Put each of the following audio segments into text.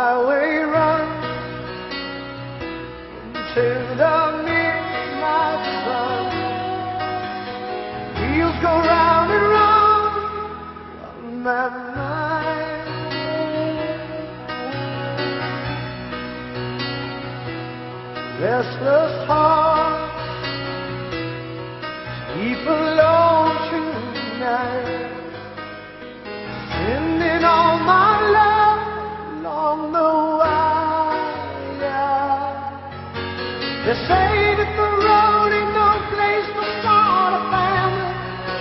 highway runs into the midnight sun. Wheels go round and round on that night. Restless hearts sleep alone tonight, sending all my love along the wire. They say that the road ain't no place to start a family.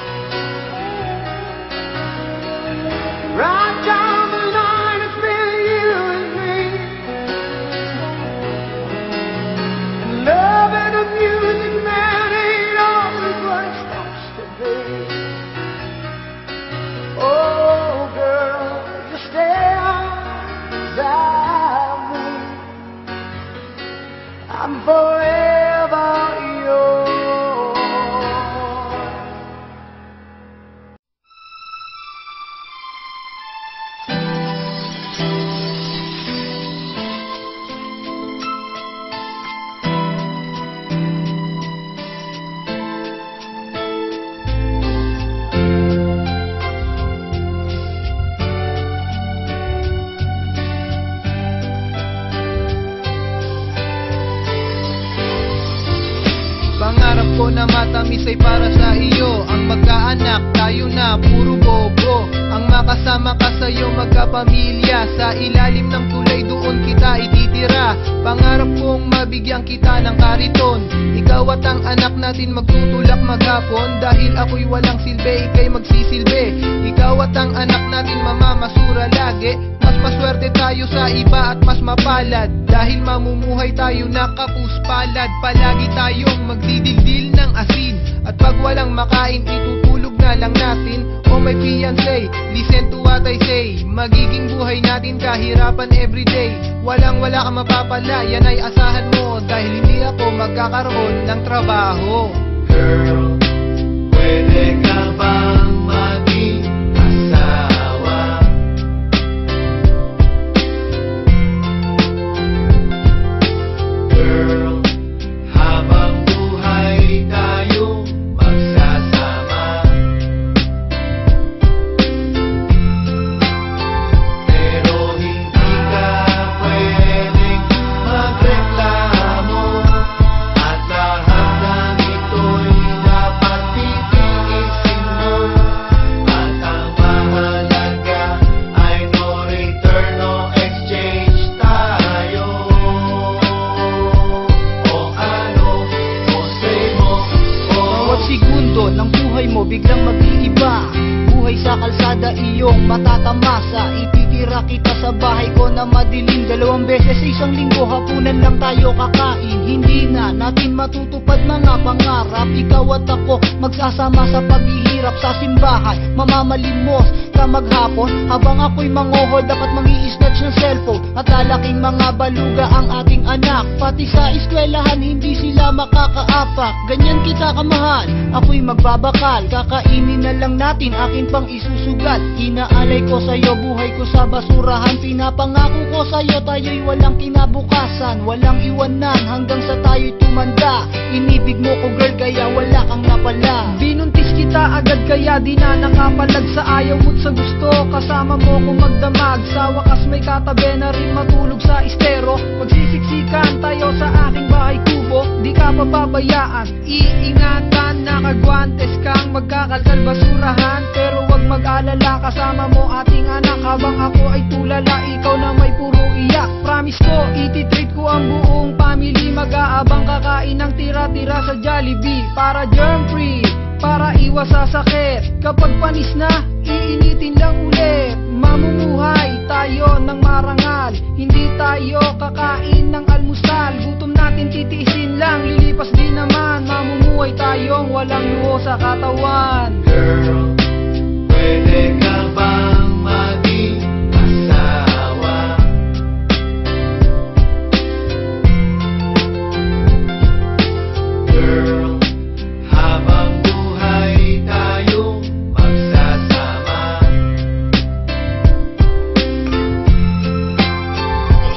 Right down the line, it's been you and me. And love and the music, man, ain't always what it's supposed to be. Oh, girl, just stay on beside me. I'm forever yours. Pangarap ko na matamis ay para sa iyo. Ang magkaanak, tayo na puro bobo. Ang makasama ka sa'yo, magkapamilya. Sa ilalim ng tulay doon kita ititira. Pangarap kong mabigyan kita ng kariton. Ikaw at ang anak natin magtutulak maghapon. Dahil ako'y walang silbi, ika'y magsisilbi. Ikaw at ang anak natin mamamasura lagi. Mas maswerte tayo sa iba at mas mapalad. Dahil mamumuhay tayo nakapuspalad. Palagi tayong magdidildil ng asin. At pag walang makain, itutulog na lang natin. Oh my fiancé, listen to what I say. Magiging buhay natin kahirapan everyday. Walang-wala ka mapapala, yan ay asahan mo. Dahil hindi ako magkakaroon ng trabaho. Girl, pwede ka bang maging asawa? Girl, habang buhay tayo magsasama. Pero hindi ka pwedeng magreklamo. At lahat ng ito'y dapat titiisin mo. At ang mahalaga ay no return, no exchange tayo. O ano, o say mo, Bawat segundo ng buhay mo biglang mag-iiba. Buhay sa kalsada iyong matatamasa. Ititira kita sa bahay ko na madilim. 2 beses sa isang linggo, hapunan lang tayo kakain. Hindi na natin matutupad mga pangarap. Ikaw at ako magsasama sa paghihirap sa simbahan. Mamamalimos ka maghapon habang ako'y mangohol dapat mangi-snatch ng cellphone. At lalaking mga baluga ang ating anak. Pati sa eskwelahan hindi sila makakaapak. Ganyan kita kamahal, ako'y magbabakal. Kakainin na lang natin, akin pang isusugat. Inaalay ko sa'yo, buhay ko sa basurahan. Pinapangako ko sa'yo, tayo'y walang kinabukasan. Walang iwanan hanggang sa tayo'y tumanda. Inibig mo ko girl, kaya wala kang napala. Binuntis kita agad kaya di na nakapalag sa ayaw mo't sa gusto. Kasama mo ko magdamag. Sa wakas may katabi na rin matulog sa estero. Magsisiksikan tayo sa aking bahay kubo. Di ka pababayaan, iingatan. Nakagwantes kang magkakalkal basurahan. Pero wag mag-alala, kasama mo ating anak. Habang ako ay tulala, ikaw na may puro iyak. Promise ko, ititreat ko ang buong family. Mag-aabang kakain ng tira-tira sa Jollibee. Para germ free, para iwas sa sakit. Kapag panis na, iinitin lang ulit. Mamumuhay tayo ng marangal. Hindi tayo kakain ng almusal. Gutom natin titiisin lang, lilipas din naman. Mamumuhay tayong walang luho sa katawan. girl, pwede ka bang maging asawa? Girl, habang buhay tayo magsasama.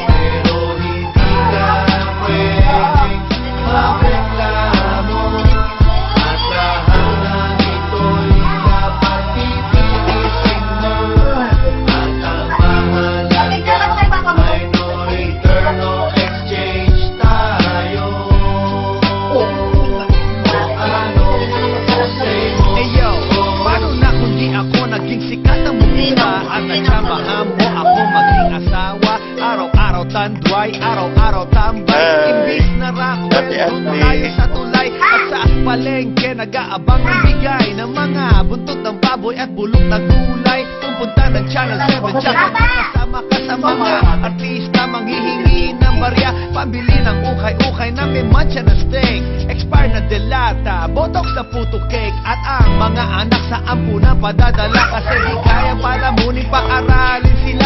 araw-araw tanduay, araw-araw tambay. Ay. Imbis na Rockwell, Ate, doon ate. tayo sa tulay. At sa palengke, nag-aabang ng bigay ng mga buntot ng baboy at bulok ng gulay. Pupunta ng Channel 7, tsaka kasama ka sa mga artista, manghihingi ng barya, pambili ng ukay-ukay na may mancha na steak, expired na delata, botox sa puto cake, at ang mga anak sa ampunan padadala kasi di kaya palamunin, paaralin sila.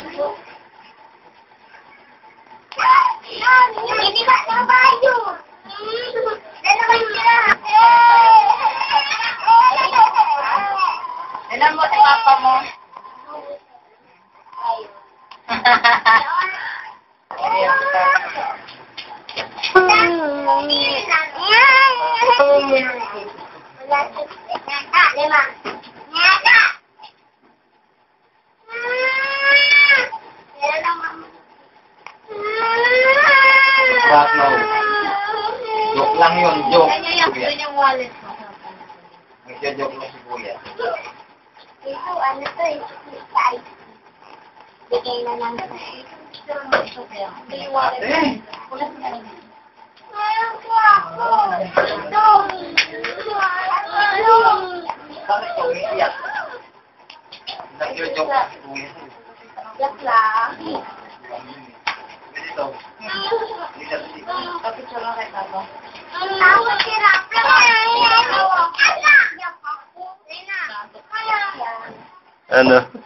Hindi ba kabayo? Dalawang sila. Alam mo si papa mo? What now? Joke lang yun, joke. Kuya. Yun yung wallet mo. Nagja-joke lang si Kuya. Ito, ano to eh? Size. Bigay na lang sa Hindi yung wallet. Ulat na lang. Mayroon ko ako. Ito. Bakit ko iiyak? Nagja-joke lang si Kuya. Yak lang. Ganito. Kapicture lang kay Papa. Ako sirap lang. Ano?